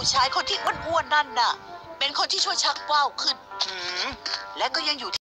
ผู้ชายคนที่อ้วนๆนั่นน่ะเป็นคนที่ช่วยชักว่าวขึ้นและก็ยังอยู่